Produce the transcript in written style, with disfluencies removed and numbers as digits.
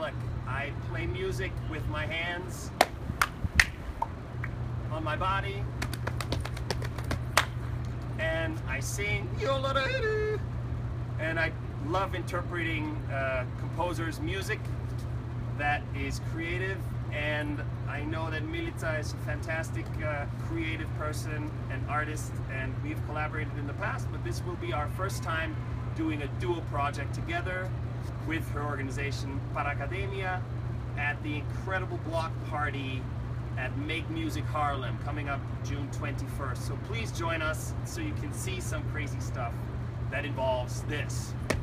Pollak. I play music with my hands on my body, and I sing, and I love interpreting composers' music that is creative, and I know that Milica is a fantastic creative person and artist, and we've collaborated in the past, but this will be our first time doing a duo project together with her organization Paranosic at the incredible block party at Make Music Harlem coming up June 21st. So please join us so you can see some crazy stuff that involves this.